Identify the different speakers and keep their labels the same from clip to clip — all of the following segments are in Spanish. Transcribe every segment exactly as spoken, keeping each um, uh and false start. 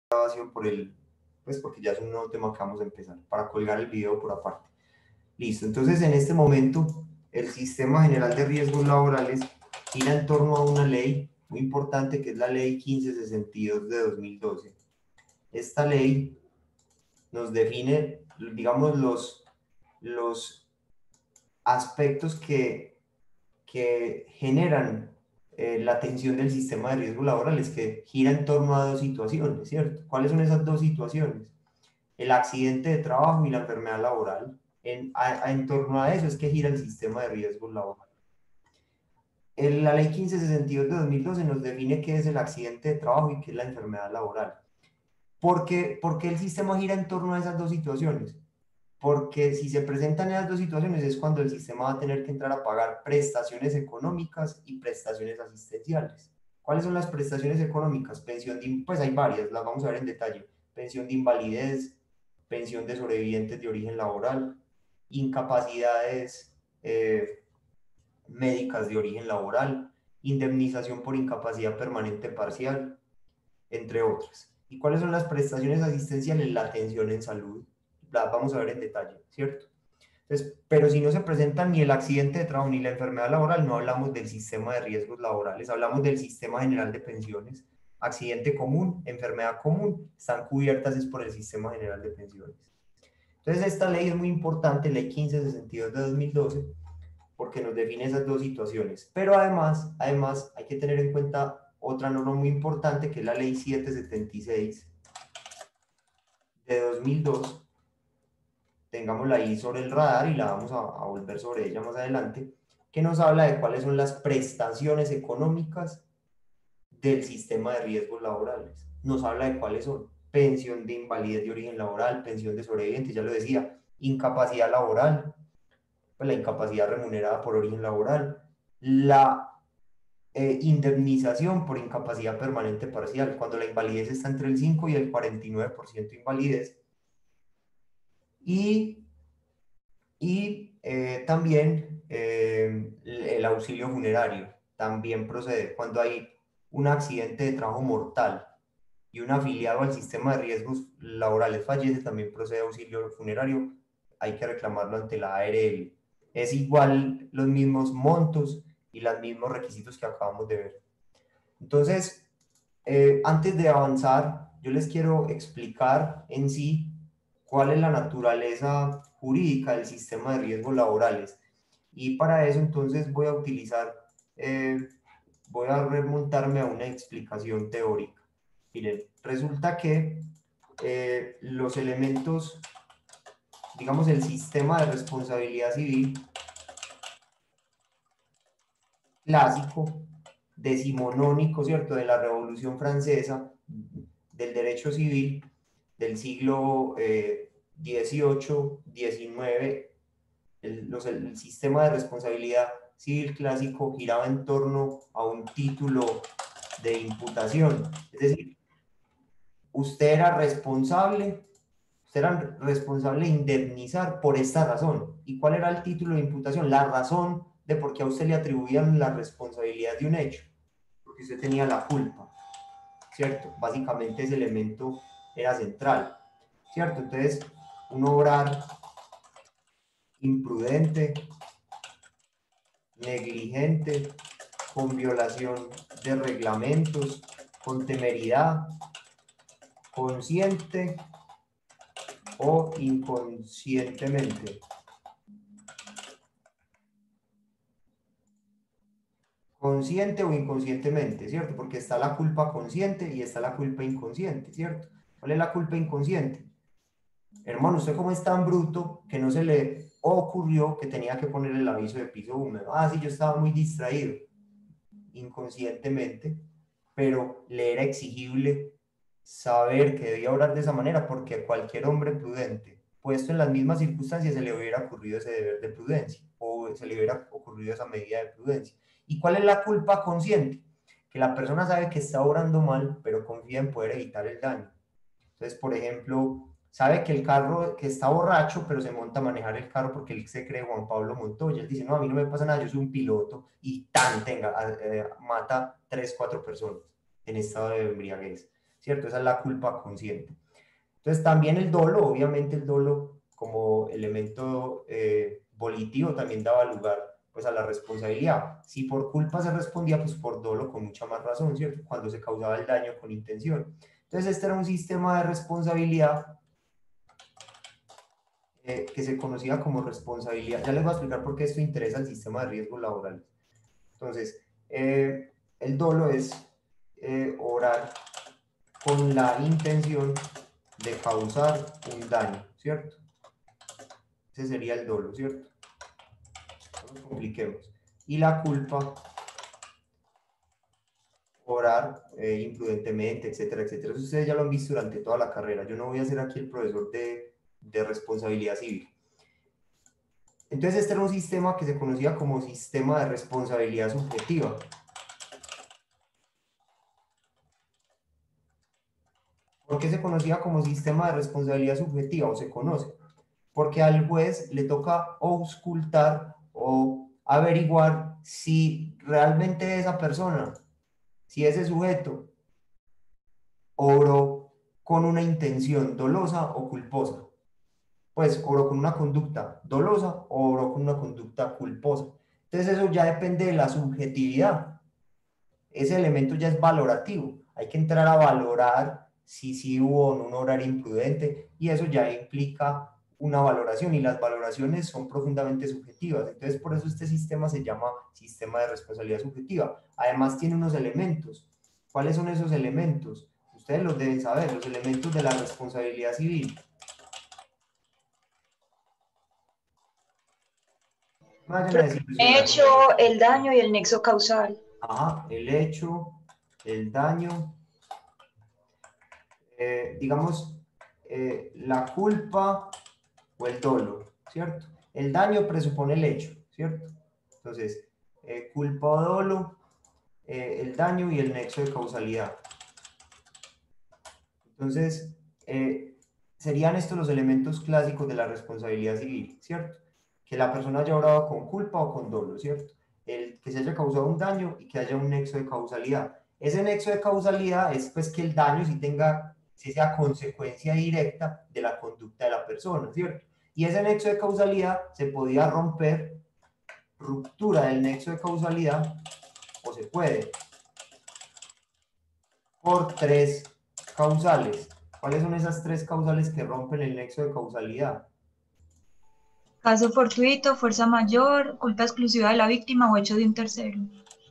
Speaker 1: grabación por el, pues porque ya es un nuevo tema que vamos a empezar, para colgar el video por aparte. Listo, entonces en este momento el Sistema General de Riesgos Laborales gira en torno a una ley muy importante que es la Ley quince sesenta y dos de dos mil doce. Esta ley nos define, digamos, los, los aspectos que, que generan eh, la atención del sistema de riesgos laborales, que gira en torno a dos situaciones, ¿cierto? ¿Cuáles son esas dos situaciones? El accidente de trabajo y la enfermedad laboral. En, a, a, en torno a eso es que gira el sistema de riesgos laborales. En la ley quince sesenta y dos de dos mil doce nos define qué es el accidente de trabajo y qué es la enfermedad laboral. ¿Por qué, ¿Por qué el sistema gira en torno a esas dos situaciones? Porque si se presentan esas dos situaciones es cuando el sistema va a tener que entrar a pagar prestaciones económicas y prestaciones asistenciales. ¿Cuáles son las prestaciones económicas? Pensión de, pues hay varias, las vamos a ver en detalle. Pensión de invalidez, pensión de sobrevivientes de origen laboral, incapacidades eh, médicas de origen laboral, indemnización por incapacidad permanente parcial, entre otras. ¿Y cuáles son las prestaciones asistenciales? La atención en salud. Las vamos a ver en detalle, ¿cierto? Entonces, pero si no se presentan ni el accidente de trabajo ni la enfermedad laboral, no hablamos del sistema de riesgos laborales, hablamos del sistema general de pensiones. Accidente común, enfermedad común, están cubiertas es por el sistema general de pensiones. Entonces, esta ley es muy importante, ley quince sesenta y dos de dos mil doce, porque nos define esas dos situaciones. Pero además, además hay que tener en cuenta otra norma muy importante, que es la ley setecientos setenta y seis de dos mil dos. Tengámosla ahí sobre el radar y la vamos a, a volver sobre ella más adelante, que nos habla de cuáles son las prestaciones económicas del sistema de riesgos laborales. Nos habla de cuáles son: pensión de invalidez de origen laboral, pensión de sobreviviente, ya lo decía, incapacidad laboral, pues la incapacidad remunerada por origen laboral, la eh, indemnización por incapacidad permanente parcial, cuando la invalidez está entre el cinco y el cuarenta y nueve por ciento de invalidez, y, y eh, también eh, el auxilio funerario, también procede cuando hay un accidente de trabajo mortal y un afiliado al sistema de riesgos laborales fallece, también procede auxilio funerario, hay que reclamarlo ante la A R L. Es igual los mismos montos y los mismos requisitos que acabamos de ver. Entonces, eh, antes de avanzar, yo les quiero explicar en sí cuál es la naturaleza jurídica del sistema de riesgos laborales. Y para eso entonces voy a utilizar, eh, voy a remontarme a una explicación teórica. Miren, resulta que eh, los elementos, digamos, el sistema de responsabilidad civil clásico, decimonónico, ¿cierto?, de la Revolución Francesa, del derecho civil del siglo eh, dieciocho, diecinueve, el, los, el sistema de responsabilidad civil clásico giraba en torno a un título de imputación. Es decir, usted era responsable, usted era responsable de indemnizar por esta razón. ¿Y cuál era el título de imputación? La razón de por qué a usted le atribuían la responsabilidad de un hecho, porque usted tenía la culpa, ¿cierto? Básicamente ese elemento era central, ¿cierto? Entonces, un obrar imprudente, negligente, con violación de reglamentos, con temeridad, consciente o inconscientemente. Consciente o inconscientemente, ¿cierto? Porque está la culpa consciente y está la culpa inconsciente, ¿cierto? ¿Cuál es la culpa inconsciente? Hermano, usted como es tan bruto que no se le ocurrió que tenía que poner el aviso de piso húmedo. Ah, sí, yo estaba muy distraído, inconscientemente, pero le era exigible saber que debía orar de esa manera porque a cualquier hombre prudente, puesto en las mismas circunstancias, se le hubiera ocurrido ese deber de prudencia o se le hubiera ocurrido esa medida de prudencia. ¿Y cuál es la culpa consciente? Que la persona sabe que está obrando mal, pero confía en poder evitar el daño. Entonces, por ejemplo, sabe que el carro, que está borracho, pero se monta a manejar el carro porque él se cree Juan Pablo Montoya. Él dice, no, a mí no me pasa nada, yo soy un piloto, y tan, tenga, eh, mata tres, cuatro personas en estado de embriaguez, ¿cierto? ¿cierto? Esa es la culpa consciente. Entonces también el dolo, obviamente el dolo como elemento eh, volitivo también daba lugar pues a la responsabilidad. Si por culpa se respondía, pues por dolo con mucha más razón, ¿cierto? Cuando se causaba el daño con intención. Entonces este era un sistema de responsabilidad eh, que se conocía como responsabilidad. Ya les voy a explicar por qué esto interesa al sistema de riesgos laborales. Entonces, eh, el dolo es eh, obrar con la intención de causar un daño, ¿cierto? Ese sería el dolo, ¿cierto? No nos compliquemos. Y la culpa, obrar eh, imprudentemente, etcétera, etcétera. Eso ustedes ya lo han visto durante toda la carrera. Yo no voy a ser aquí el profesor de, de responsabilidad civil. Entonces este era un sistema que se conocía como sistema de responsabilidad subjetiva. ¿Por qué se conocía como sistema de responsabilidad subjetiva o se conoce? Porque al juez le toca auscultar o averiguar si realmente esa persona, si ese sujeto obró con una intención dolosa o culposa. Pues obró con una conducta dolosa o obró con una conducta culposa. Entonces eso ya depende de la subjetividad. Ese elemento ya es valorativo. Hay que entrar a valorar si sí hubo o no un horario imprudente y eso ya implica una valoración y las valoraciones son profundamente subjetivas. Entonces por eso este sistema se llama sistema de responsabilidad subjetiva. Además tiene unos elementos. ¿Cuáles son esos elementos? Ustedes los deben saber, los elementos de la responsabilidad civil. No vayan a desilusionar.
Speaker 2: Hecho, el daño y el nexo causal.
Speaker 1: Ajá, el hecho, el daño, eh, digamos, eh, la culpa o el dolo, ¿cierto? El daño presupone el hecho, ¿cierto? Entonces, eh, culpa o dolo, eh, el daño y el nexo de causalidad. Entonces, eh, serían estos los elementos clásicos de la responsabilidad civil, ¿cierto? Que la persona haya obrado con culpa o con dolo, ¿cierto? El que se haya causado un daño y que haya un nexo de causalidad. Ese nexo de causalidad es pues que el daño sí tenga, sí sea consecuencia directa de la conducta de la persona, ¿cierto? Y ese nexo de causalidad se podía romper, ruptura del nexo de causalidad, o se puede, por tres causales. ¿Cuáles son esas tres causales que rompen el nexo de causalidad?
Speaker 2: Caso fortuito, fuerza mayor, culpa exclusiva de la víctima o hecho de un tercero.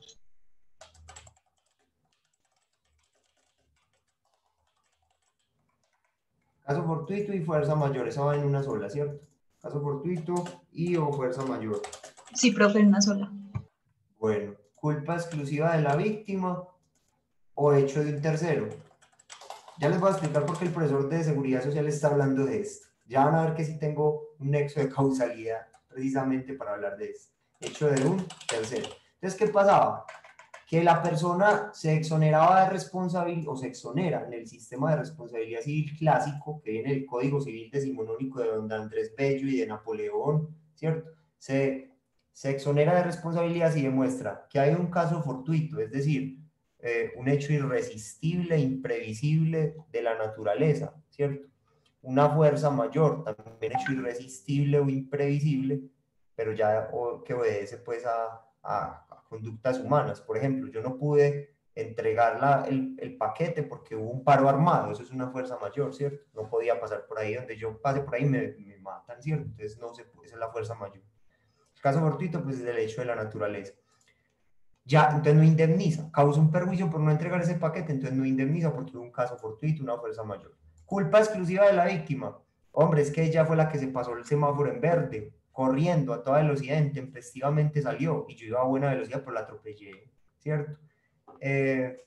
Speaker 1: Caso fortuito y fuerza mayor, esa va en una sola, ¿cierto? Caso fortuito y o fuerza mayor.
Speaker 2: Sí, profe, en una sola.
Speaker 1: Bueno, culpa exclusiva de la víctima o hecho de un tercero. Ya les voy a explicar por qué el profesor de seguridad social está hablando de esto. Ya van a ver que sí tengo un nexo de causalidad precisamente para hablar de esto. Hecho de un tercero. Entonces, ¿qué pasaba? Que la persona se exoneraba de responsabilidad, o se exonera en el sistema de responsabilidad civil clásico, que viene el Código Civil Decimonónico de don Andrés Bello y de Napoleón, ¿cierto? Se, se exonera de responsabilidad si demuestra que hay un caso fortuito, es decir, eh, un hecho irresistible, imprevisible de la naturaleza, ¿cierto? Una fuerza mayor, también hecho irresistible o imprevisible, pero ya o, que obedece pues a, a, a, conductas humanas. Por ejemplo, yo no pude entregar la, el, el paquete porque hubo un paro armado, eso es una fuerza mayor, ¿cierto? No podía pasar por ahí, donde yo pase por ahí me, me matan, ¿cierto? Entonces no se puede, esa es la fuerza mayor. El caso fortuito pues es el hecho de la naturaleza. Ya, entonces no indemniza, causa un perjuicio por no entregar ese paquete, entonces no indemniza porque hubo un caso fortuito, una fuerza mayor. Culpa exclusiva de la víctima. Hombre, es que ella fue la que se pasó el semáforo en verde, corriendo a toda velocidad, intempestivamente salió, y yo iba a buena velocidad, pero la atropellé, ¿cierto? Eh,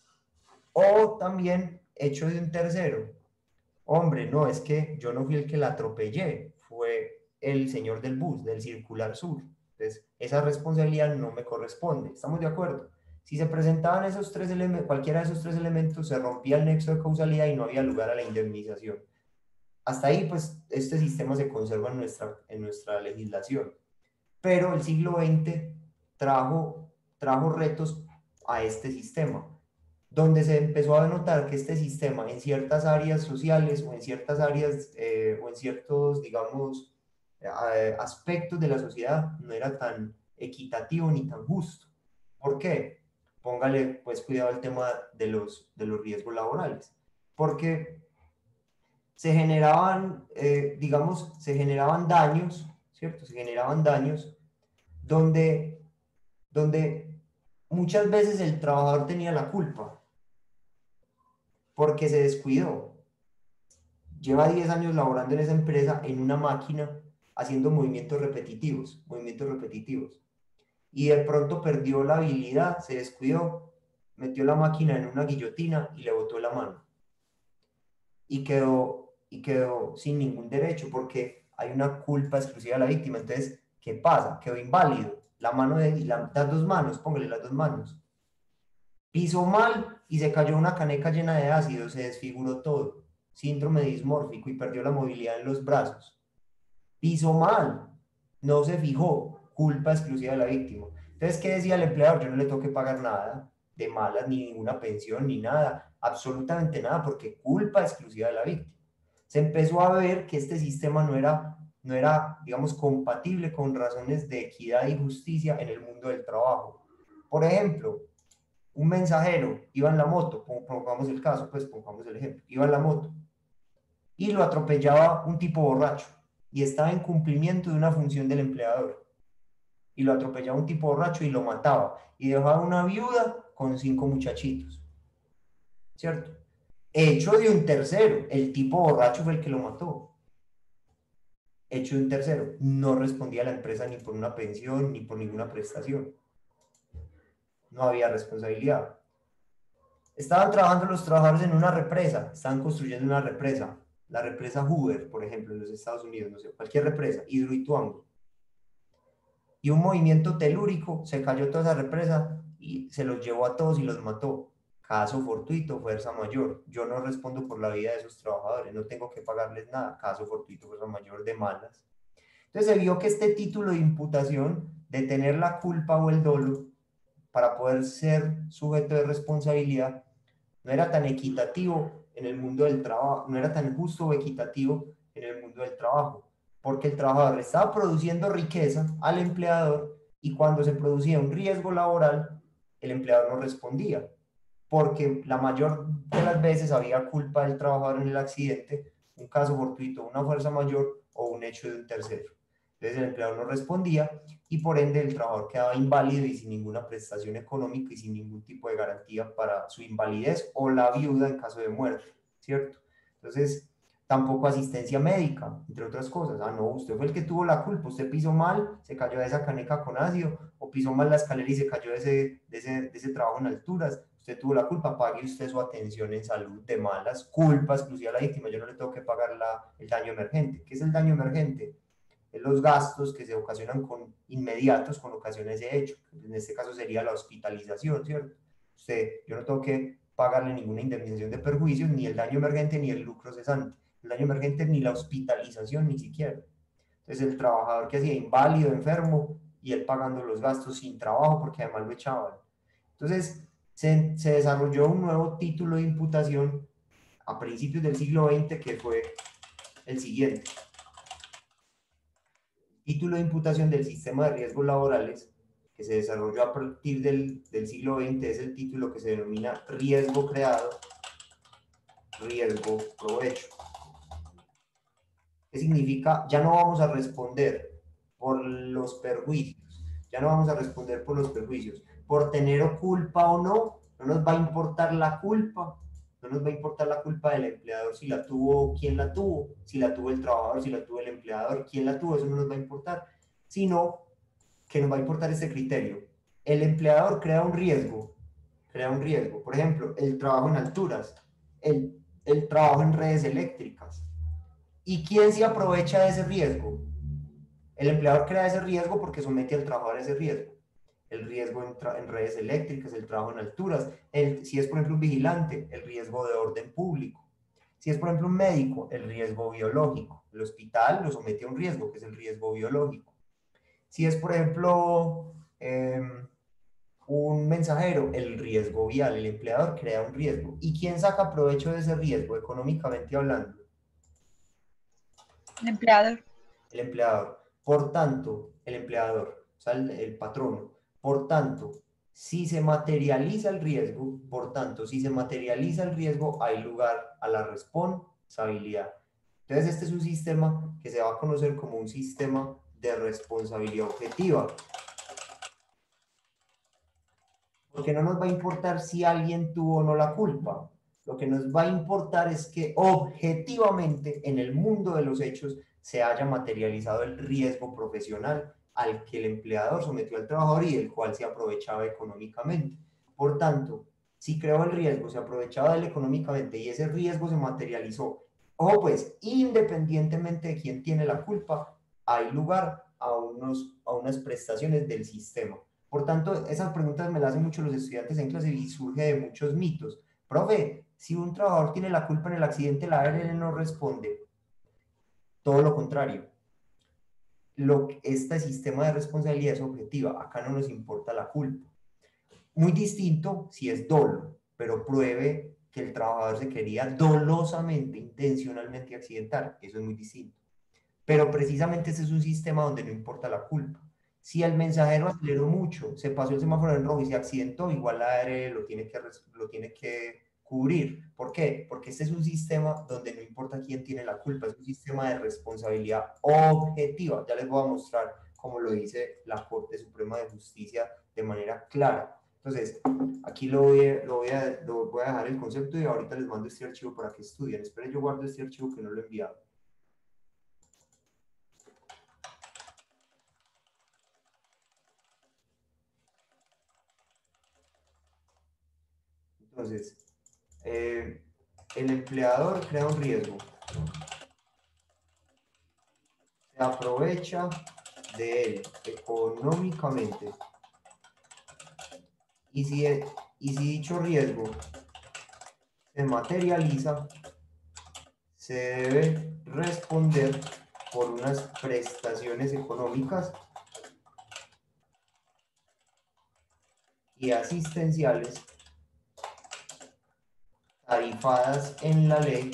Speaker 1: o también hecho de un tercero. Hombre, no, es que yo no fui el que la atropellé, fue el señor del bus, del circular sur. Entonces, esa responsabilidad no me corresponde. ¿Estamos de acuerdo? Si se presentaban esos tres elementos, cualquiera de esos tres elementos, se rompía el nexo de causalidad y no había lugar a la indemnización. Hasta ahí, pues, este sistema se conserva en nuestra, en nuestra legislación. Pero el siglo veinte trajo, trajo retos a este sistema. donde se empezó a notar que este sistema en ciertas áreas sociales o en ciertas áreas eh, o en ciertos, digamos, eh, aspectos de la sociedad no era tan equitativo ni tan justo. ¿Por qué? Póngale pues cuidado al tema de los, de los riesgos laborales, porque se generaban, eh, digamos, se generaban daños, ¿cierto? Se generaban daños donde, donde muchas veces el trabajador tenía la culpa porque se descuidó. Lleva diez años laborando en esa empresa en una máquina haciendo movimientos repetitivos, movimientos repetitivos. Y de pronto perdió la habilidad, se descuidó, metió la máquina en una guillotina y le botó la mano. Y quedó, y quedó sin ningún derecho porque hay una culpa exclusiva de la víctima. Entonces, ¿qué pasa? Quedó inválido. La mano de la, las dos manos, póngale las dos manos. Pisó mal y se cayó una caneca llena de ácido, se desfiguró todo. Síndrome dismórfico y perdió la movilidad en los brazos. Pisó mal, no se fijó, culpa exclusiva de la víctima. Entonces, ¿qué decía el empleador? Yo no le tengo que pagar nada de malas, ni ninguna pensión, ni nada, absolutamente nada, porque culpa exclusiva de la víctima. Se empezó a ver que este sistema no era, no era, digamos, compatible con razones de equidad y justicia en el mundo del trabajo. Por ejemplo, un mensajero iba en la moto, pongamos el caso, pues pongamos el ejemplo, iba en la moto y lo atropellaba un tipo borracho y estaba en cumplimiento de una función del empleador y lo atropellaba un tipo borracho y lo mataba y dejaba una viuda con cinco muchachitos, ¿cierto? Hecho de un tercero, el tipo borracho fue el que lo mató. Hecho de un tercero, no respondía a la empresa ni por una pensión ni por ninguna prestación. No había responsabilidad. Estaban trabajando los trabajadores en una represa, estaban construyendo una represa, la represa Hoover, por ejemplo, en los Estados Unidos, no sé, cualquier represa, Hidroituango. Y un movimiento telúrico se cayó toda esa represa y se los llevó a todos y los mató. Caso fortuito, fuerza mayor. Yo no respondo por la vida de esos trabajadores, no tengo que pagarles nada. Caso fortuito, fuerza mayor de malas. Entonces se vio que este título de imputación, de tener la culpa o el dolo, para poder ser sujeto de responsabilidad, no era tan equitativo en el mundo del trabajo, no era tan justo o equitativo en el mundo del trabajo, porque el trabajador estaba produciendo riqueza al empleador y cuando se producía un riesgo laboral, el empleador no respondía, porque la mayor de las veces había culpa del trabajador en el accidente, un caso fortuito, una fuerza mayor o un hecho de un tercero. Entonces el empleador no respondía y por ende el trabajador quedaba inválido y sin ninguna prestación económica y sin ningún tipo de garantía para su invalidez o la viuda en caso de muerte, ¿cierto? Entonces, tampoco asistencia médica, entre otras cosas. Ah, no, usted fue el que tuvo la culpa, usted pisó mal, se cayó de esa caneca con ácido, o pisó mal la escalera y se cayó de ese, de ese, de ese trabajo en alturas, usted tuvo la culpa, pague usted su atención en salud de malas, culpa exclusiva a la víctima, yo no le tengo que pagar la, el daño emergente. ¿Qué es el daño emergente? Es los gastos que se ocasionan con inmediatos con ocasiones de hecho. En este caso sería la hospitalización, ¿cierto? Usted, yo no tengo que pagarle ninguna indemnización de perjuicios, ni el daño emergente, ni el lucro cesante. El daño emergente, ni la hospitalización, ni siquiera. Entonces el trabajador que hacía inválido, enfermo, y él pagando los gastos sin trabajo porque además lo echaban. Entonces se, se desarrolló un nuevo título de imputación a principios del siglo veinte que fue el siguiente. Título de imputación del sistema de riesgos laborales que se desarrolló a partir del, del siglo veinte es el título que se denomina riesgo creado, riesgo provecho. ¿Qué significa? Ya no vamos a responder por los perjuicios, ya no vamos a responder por los perjuicios, por tener culpa o no, no nos va a importar la culpa, no nos va a importar la culpa del empleador si la tuvo, quién la tuvo, si la tuvo el trabajador, si la tuvo el empleador, quién la tuvo, eso no nos va a importar, sino que nos va a importar este criterio. El empleador crea un riesgo, crea un riesgo, por ejemplo, el trabajo en alturas, el, el trabajo en redes eléctricas. ¿Y quién se aprovecha de ese riesgo? El empleador crea ese riesgo porque somete al trabajador a ese riesgo. El riesgo en, en redes eléctricas, el trabajo en alturas, el, si es por ejemplo un vigilante, el riesgo de orden público. Si es por ejemplo un médico, el riesgo biológico. El hospital lo somete a un riesgo, que es el riesgo biológico. Si es por ejemplo, eh, un mensajero, el riesgo vial, el empleador crea un riesgo. ¿Y quién saca provecho de ese riesgo económicamente hablando?
Speaker 2: El empleador.
Speaker 1: El empleador. Por tanto, el empleador, o sea, el, el patrono. Por tanto, si se materializa el riesgo, por tanto, si se materializa el riesgo, hay lugar a la responsabilidad. Entonces, este es un sistema que se va a conocer como un sistema de responsabilidad objetiva. Porque no nos va a importar si alguien tuvo o no la culpa. Lo que nos va a importar es que objetivamente en el mundo de los hechos se haya materializado el riesgo profesional al que el empleador sometió al trabajador y del cual se aprovechaba económicamente. Por tanto, si creó el riesgo, se aprovechaba de él económicamente y ese riesgo se materializó, o pues independientemente de quién tiene la culpa, hay lugar a, unos, a unas prestaciones del sistema. Por tanto, esas preguntas me las hacen mucho los estudiantes en clase y surge de muchos mitos. Profe, si un trabajador tiene la culpa en el accidente, la A R L no responde. Todo lo contrario. Lo, este sistema de responsabilidad es objetiva. Acá no nos importa la culpa. Muy distinto si es dolo, pero pruebe que el trabajador se quería dolosamente, intencionalmente accidentar. Eso es muy distinto. Pero precisamente ese es un sistema donde no importa la culpa. Si el mensajero aceleró mucho, se pasó el semáforo en rojo y se accidentó, igual la A R L lo tiene que, lo tiene que cubrir. ¿Por qué? Porque este es un sistema donde no importa quién tiene la culpa, es un sistema de responsabilidad objetiva. Ya les voy a mostrar cómo lo dice la Corte Suprema de Justicia de manera clara. Entonces, aquí lo voy, a, lo, voy a, lo voy a dejar el concepto y ahorita les mando este archivo para que estudien. Esperen, yo guardo este archivo que no lo he enviado. Entonces, eh, el empleador crea un riesgo. Se aprovecha de él económicamente. Y si, y si dicho riesgo se materializa, se debe responder por unas prestaciones económicas y asistenciales tarifadas en la ley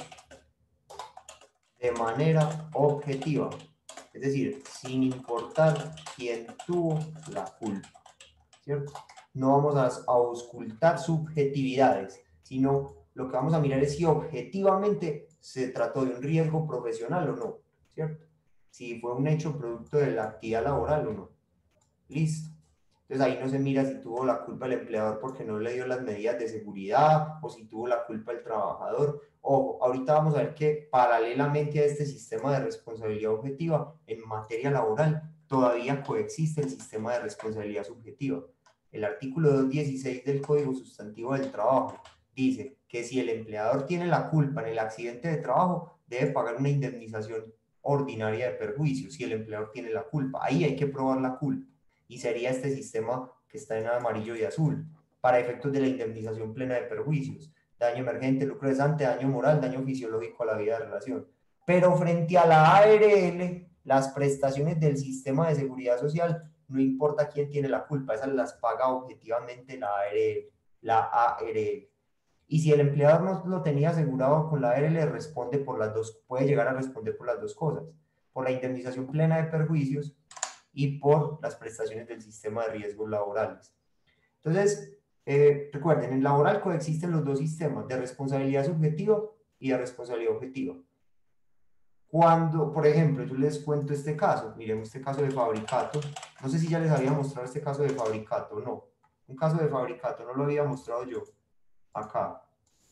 Speaker 1: de manera objetiva, es decir, sin importar quién tuvo la culpa, ¿cierto? No vamos a, a auscultar subjetividades, sino lo que vamos a mirar es si objetivamente se trató de un riesgo profesional o no, ¿cierto? Si fue un hecho producto de la actividad laboral o no. Listo. Entonces ahí no se mira si tuvo la culpa el empleador porque no le dio las medidas de seguridad o si tuvo la culpa el trabajador. O ahorita vamos a ver que paralelamente a este sistema de responsabilidad objetiva, en materia laboral todavía coexiste el sistema de responsabilidad subjetiva. El artículo doscientos dieciséis del Código Sustantivo del Trabajo dice que si el empleador tiene la culpa en el accidente de trabajo, debe pagar una indemnización ordinaria de perjuicio si el empleador tiene la culpa. Ahí hay que probar la culpa. Y sería este sistema que está en amarillo y azul, para efectos de la indemnización plena de perjuicios, daño emergente, lucro cesante, daño moral, daño fisiológico a la vida de relación. Pero frente a la A R L, las prestaciones del sistema de seguridad social, no importa quién tiene la culpa, esas las paga objetivamente la A R L, la A R L. Y si el empleador no lo tenía asegurado con la A R L, responde por las dos, puede llegar a responder por las dos cosas, por la indemnización plena de perjuicios y por las prestaciones del sistema de riesgos laborales. Entonces, eh, recuerden, en laboral coexisten los dos sistemas de responsabilidad subjetiva y de responsabilidad objetiva. Cuando, por ejemplo, yo les cuento este caso, miremos este caso de Fabricato, no sé si ya les había mostrado este caso de Fabricato o no, un caso de Fabricato, no lo había mostrado yo, acá.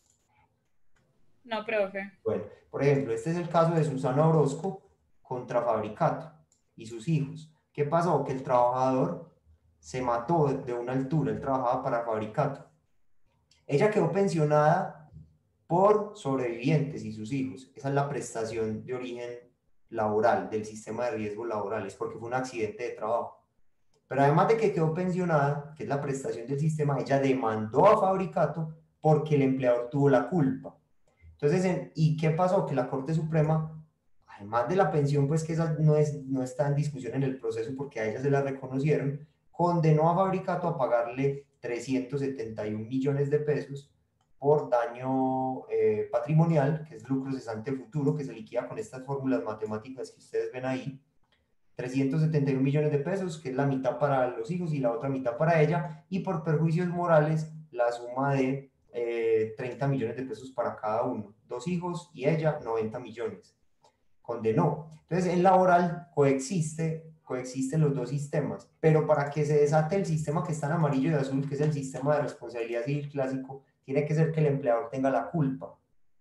Speaker 3: No, profe.
Speaker 1: Bueno, por ejemplo, este es el caso de Susana Orozco contra Fabricato y sus hijos. ¿Qué pasó? Que el trabajador se mató de una altura, él trabajaba para Fabricato. Ella quedó pensionada por sobrevivientes y sus hijos. Esa es la prestación de origen laboral del sistema de riesgos laborales, porque fue un accidente de trabajo. Pero además de que quedó pensionada, que es la prestación del sistema, ella demandó a Fabricato porque el empleador tuvo la culpa. Entonces, en, ¿y qué pasó? Que la Corte Suprema, además de la pensión, pues que esa no, es, no está en discusión en el proceso porque a ella se la reconocieron, condenó a Fabricato a pagarle trescientos setenta y un millones de pesos por daño eh, patrimonial, que es lucro cesante futuro, que se liquida con estas fórmulas matemáticas que ustedes ven ahí. trescientos setenta y un millones de pesos, que es la mitad para los hijos y la otra mitad para ella, y por perjuicios morales, la suma de eh, treinta millones de pesos para cada uno, dos hijos y ella, noventa millones. Condenó. Entonces, en laboral coexiste, coexisten los dos sistemas, pero para que se desate el sistema que está en amarillo y azul, que es el sistema de responsabilidad civil clásico, tiene que ser que el empleador tenga la culpa.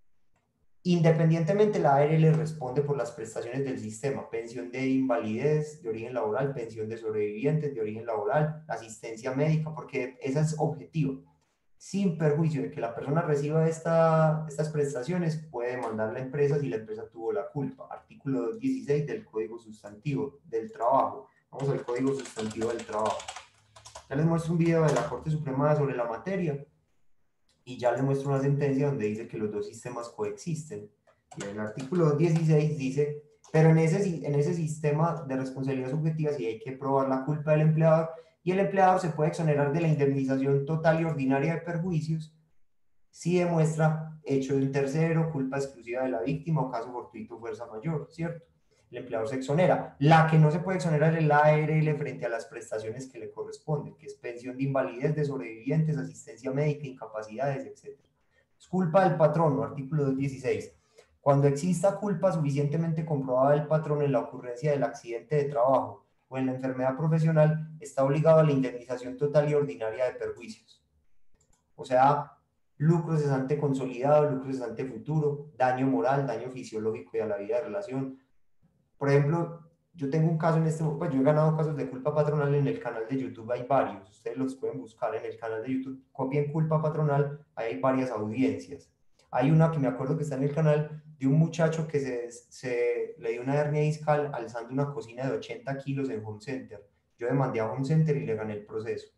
Speaker 1: Independientemente, la A R L responde por las prestaciones del sistema: pensión de invalidez de origen laboral, pensión de sobrevivientes de origen laboral, asistencia médica, porque esa es objetiva. Sin perjuicio de que la persona reciba esta, estas prestaciones, puede demandar la empresa si la empresa tuvo la culpa. Artículo doscientos dieciséis del Código Sustantivo del Trabajo. Vamos al Código Sustantivo del Trabajo. Ya les muestro un video de la Corte Suprema sobre la materia y ya les muestro una sentencia donde dice que los dos sistemas coexisten. Y en el artículo doscientos dieciséis dice, pero en ese, en ese sistema de responsabilidad subjetiva sí hay que probar la culpa del empleador, y el empleador se puede exonerar de la indemnización total y ordinaria de perjuicios si demuestra hecho de un tercero, culpa exclusiva de la víctima o caso fortuito fuerza mayor, ¿cierto? El empleador se exonera. La que no se puede exonerar es la A R L frente a las prestaciones que le corresponden, que es pensión de invalidez de sobrevivientes, asistencia médica, incapacidades, etcétera. Es culpa del patrono, artículo doscientos dieciséis. Cuando exista culpa suficientemente comprobada del patrón en la ocurrencia del accidente de trabajo o en la enfermedad profesional, está obligado a la indemnización total y ordinaria de perjuicios. O sea, lucro cesante consolidado, lucro cesante futuro, daño moral, daño fisiológico y a la vida de relación. Por ejemplo, yo tengo un caso en este momento, pues yo he ganado casos de culpa patronal en el canal de YouTube, hay varios, ustedes los pueden buscar en el canal de YouTube, copien culpa patronal, hay varias audiencias. Hay una que me acuerdo que está en el canal de un muchacho que se, se le dio una hernia discal alzando una cocina de ochenta kilos en Home Center. Yo demandé a Home Center y le gané el proceso.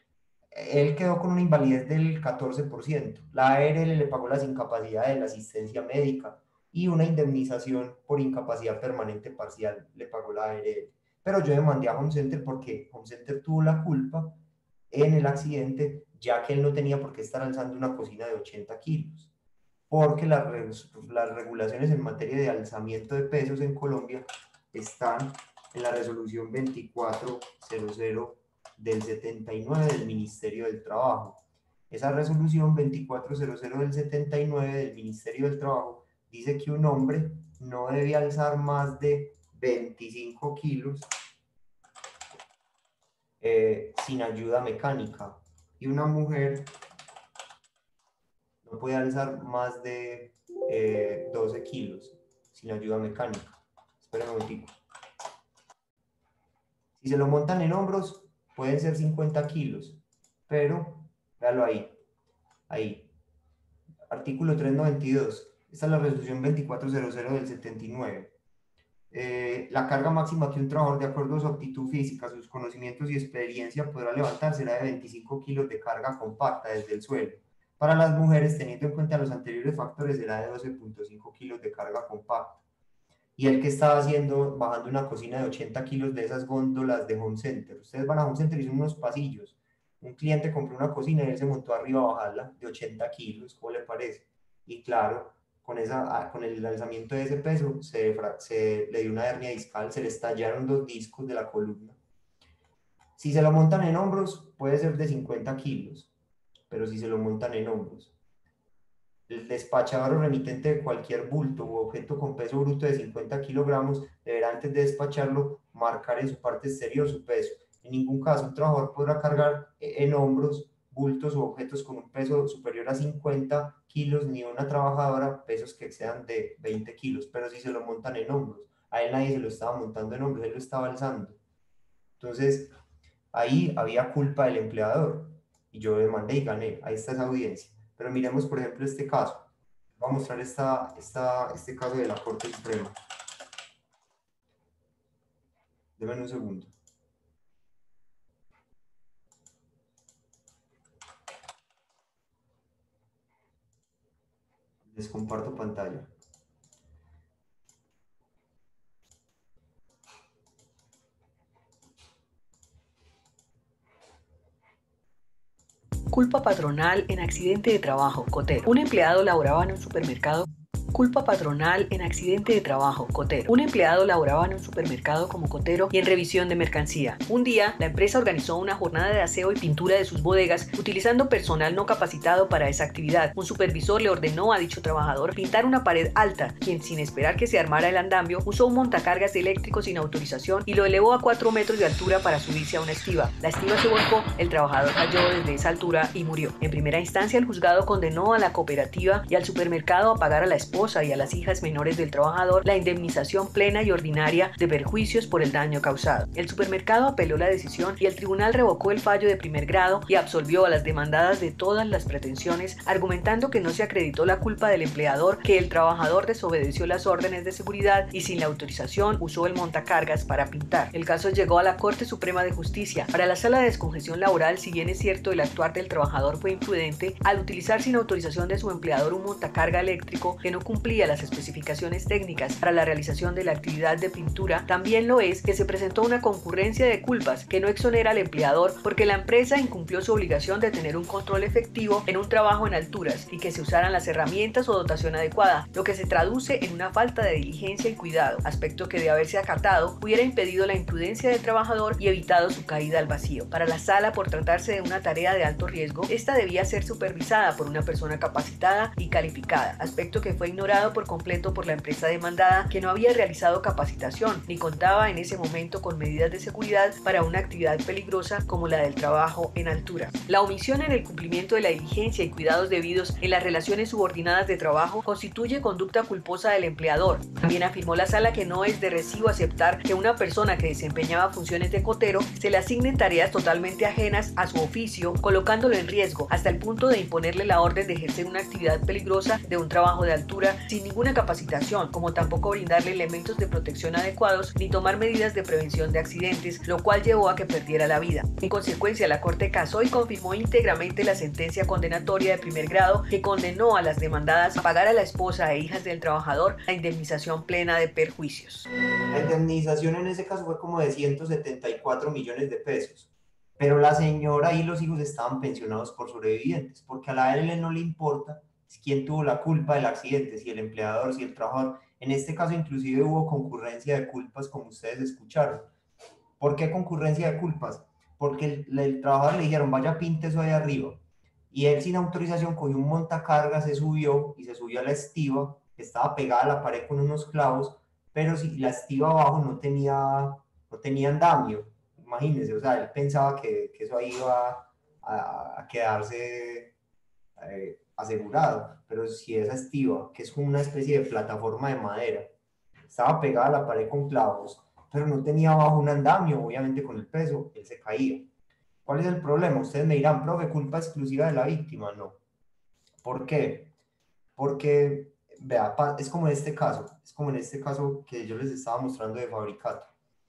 Speaker 1: Él quedó con una invalidez del catorce por ciento. La A R L le pagó las incapacidades, la asistencia médica y una indemnización por incapacidad permanente parcial le pagó la A R L. Pero yo demandé a Home Center porque Home Center tuvo la culpa en el accidente, ya que él no tenía por qué estar alzando una cocina de ochenta kilos. Porque las, las regulaciones en materia de alzamiento de pesos en Colombia están en la resolución veinticuatro cero cero del setenta y nueve del Ministerio del Trabajo. Esa resolución veinticuatro cero cero del setenta y nueve del Ministerio del Trabajo dice que un hombre no debe alzar más de veinticinco kilos eh, sin ayuda mecánica, y una mujer no puede alzar más de eh, doce kilos sin ayuda mecánica. Esperen un momentico. Si se lo montan en hombros, pueden ser cincuenta kilos, pero, véalo ahí, ahí. Artículo trescientos noventa y dos. Esta es la resolución veinticuatro cero cero del setenta y nueve. Eh, la carga máxima que un trabajador, de acuerdo a su aptitud física, sus conocimientos y experiencia, podrá levantar será de veinticinco kilos de carga compacta desde el suelo. Para las mujeres, teniendo en cuenta los anteriores factores, será de doce punto cinco kilos de carga compacta. Y el que estaba haciendo, bajando una cocina de ochenta kilos de esas góndolas de Home Center. Ustedes van a Home Center y son unos pasillos. Un cliente compró una cocina y él se montó arriba a bajarla de ochenta kilos, ¿cómo le parece? Y claro, con, esa, con el lanzamiento de ese peso, se, se le dio una hernia discal, se le estallaron dos discos de la columna. Si se lo montan en hombros, puede ser de cincuenta kilos, pero si se lo montan en hombros. El despachador o remitente de cualquier bulto u objeto con peso bruto de cincuenta kilogramos deberá, antes de despacharlo, marcar en su parte exterior su peso. En ningún caso un trabajador podrá cargar en hombros bultos u objetos con un peso superior a cincuenta kilos, ni una trabajadora pesos que excedan de veinte kilos, pero si se lo montan en hombros. A él nadie se lo estaba montando en hombros, él lo estaba alzando. Entonces, ahí había culpa del empleador y yo demandé y gané. Ahí está esa audiencia. Pero miremos, por ejemplo, este caso. Voy a mostrar esta, esta, este caso de la Corte Suprema. Denme un segundo. Les comparto pantalla.
Speaker 3: Culpa patronal en accidente de trabajo, Cotero. Un empleado laboraba en un supermercado. Culpa patronal en accidente de trabajo, Cotero. Un empleado laboraba en un supermercado como cotero y en revisión de mercancía. Un día, la empresa organizó una jornada de aseo y pintura de sus bodegas utilizando personal no capacitado para esa actividad. Un supervisor le ordenó a dicho trabajador pintar una pared alta, quien sin esperar que se armara el andamio, usó un montacargas eléctrico sin autorización y lo elevó a cuatro metros de altura para subirse a una estiba. La estiba se volcó, el trabajador cayó desde esa altura y murió. En primera instancia, el juzgado condenó a la cooperativa y al supermercado a pagar a la esposa y a las hijas menores del trabajador la indemnización plena y ordinaria de perjuicios por el daño causado. El supermercado apeló la decisión y el tribunal revocó el fallo de primer grado y absolvió a las demandadas de todas las pretensiones, argumentando que no se acreditó la culpa del empleador, que el trabajador desobedeció las órdenes de seguridad y sin la autorización usó el montacargas para pintar. El caso llegó a la Corte Suprema de Justicia. Para la Sala de Descongestión Laboral, si bien es cierto el actuar del trabajador fue imprudente, al utilizar sin autorización de su empleador un montacarga eléctrico que no cumplía las especificaciones técnicas para la realización de la actividad de pintura, también lo es que se presentó una concurrencia de culpas que no exonera al empleador porque la empresa incumplió su obligación de tener un control efectivo en un trabajo en alturas y que se usaran las herramientas o dotación adecuada, lo que se traduce en una falta de diligencia y cuidado, aspecto que de haberse acatado hubiera impedido la imprudencia del trabajador y evitado su caída al vacío. Para la sala, por tratarse de una tarea de alto riesgo, esta debía ser supervisada por una persona capacitada y calificada, aspecto que fue ignorado por completo por la empresa demandada, que no había realizado capacitación ni contaba en ese momento con medidas de seguridad para una actividad peligrosa como la del trabajo en altura. La omisión en el cumplimiento de la diligencia y cuidados debidos en las relaciones subordinadas de trabajo constituye conducta culposa del empleador. También afirmó la sala que no es de recibo aceptar que una persona que desempeñaba funciones de cotero se le asignen tareas totalmente ajenas a su oficio, colocándolo en riesgo hasta el punto de imponerle la orden de ejercer una actividad peligrosa de un trabajo de altura sin ninguna capacitación, como tampoco brindarle elementos de protección adecuados ni tomar medidas de prevención de accidentes, lo cual llevó a que perdiera la vida. En consecuencia, la Corte casó y confirmó íntegramente la sentencia condenatoria de primer grado que condenó a las demandadas a pagar a la esposa e hijas del trabajador la indemnización plena de perjuicios.
Speaker 1: La indemnización en ese caso fue como de ciento setenta y cuatro millones de pesos, pero la señora y los hijos estaban pensionados por sobrevivientes, porque a la L no le importa quién tuvo la culpa del accidente, si el empleador, si el trabajador. En este caso inclusive hubo concurrencia de culpas, como ustedes escucharon. ¿Por qué concurrencia de culpas? Porque el, el trabajador le dijeron, vaya, pinte eso ahí arriba. Y él sin autorización cogió un montacargas, se subió y se subió a la estiba, que estaba pegada a la pared con unos clavos, pero si la estiba abajo no tenía, no tenía andamio. Imagínense, o sea, él pensaba que, que eso ahí iba a, a quedarse eh, asegurado, pero si esa estiba, que es como una especie de plataforma de madera, estaba pegada a la pared con clavos, pero no tenía abajo un andamio, obviamente con el peso, él se caía. ¿Cuál es el problema? Ustedes me dirán, profe, culpa exclusiva de la víctima. No. ¿Por qué? Porque, vea, es como en este caso, es como en este caso que yo les estaba mostrando de Fabricato.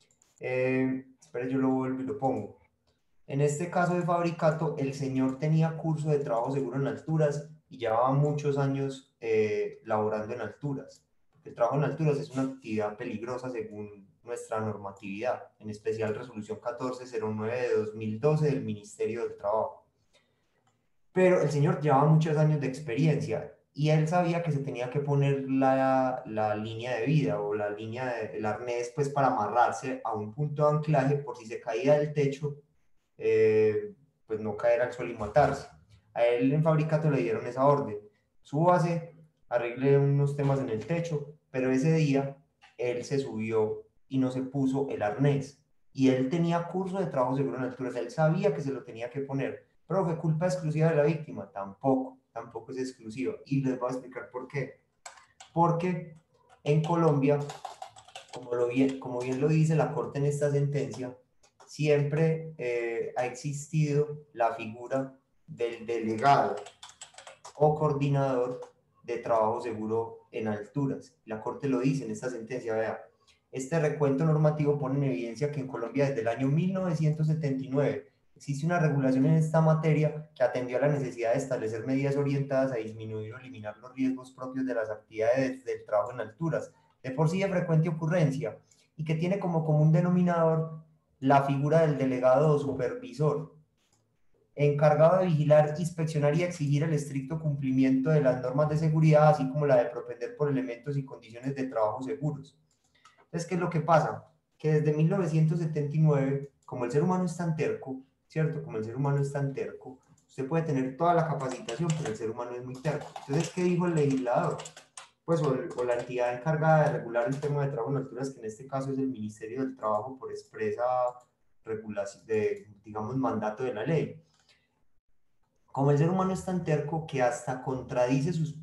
Speaker 1: Eh, espera, yo lo vuelvo y lo pongo. En este caso de Fabricato, el señor tenía curso de trabajo seguro en alturas y llevaba muchos años eh, laborando en alturas. El trabajo en alturas es una actividad peligrosa según nuestra normatividad, en especial Resolución catorce cero nueve de dos mil doce del Ministerio del Trabajo. Pero el señor llevaba muchos años de experiencia y él sabía que se tenía que poner la, la línea de vida o la línea del arnés pues, para amarrarse a un punto de anclaje por si se caía del techo, eh, pues no caer al suelo y matarse. A él en Fabricato le dieron esa orden. Súbase, arregle unos temas en el techo, pero ese día él se subió y no se puso el arnés. Y él tenía curso de trabajo seguro en alturas, él sabía que se lo tenía que poner. Pero ¿fue culpa exclusiva de la víctima? Tampoco, tampoco es exclusiva. Y les voy a explicar por qué. Porque en Colombia, como, lo bien, como bien lo dice la Corte en esta sentencia, siempre eh, ha existido la figura del delegado o coordinador de trabajo seguro en alturas. La Corte lo dice en esta sentencia, vea. Este recuento normativo pone en evidencia que en Colombia desde el año mil novecientos setenta y nueve existe una regulación en esta materia que atendió a la necesidad de establecer medidas orientadas a disminuir o eliminar los riesgos propios de las actividades del trabajo en alturas, de por sí de frecuente ocurrencia, y que tiene como común denominador la figura del delegado o supervisor. encargado de vigilar, inspeccionar y exigir el estricto cumplimiento de las normas de seguridad, así como la de propender por elementos y condiciones de trabajo seguros. Entonces, ¿qué es lo que pasa? Que desde mil novecientos setenta y nueve, como el ser humano es tan terco, ¿cierto? Como el ser humano es tan terco, usted puede tener toda la capacitación, pero el ser humano es muy terco. Entonces, ¿qué dijo el legislador? Pues, o, o la entidad encargada de regular el tema de trabajo en alturas, que en este caso es el Ministerio del Trabajo por expresa regulación, de, digamos, mandato de la ley. Como el ser humano es tan terco que hasta contradice sus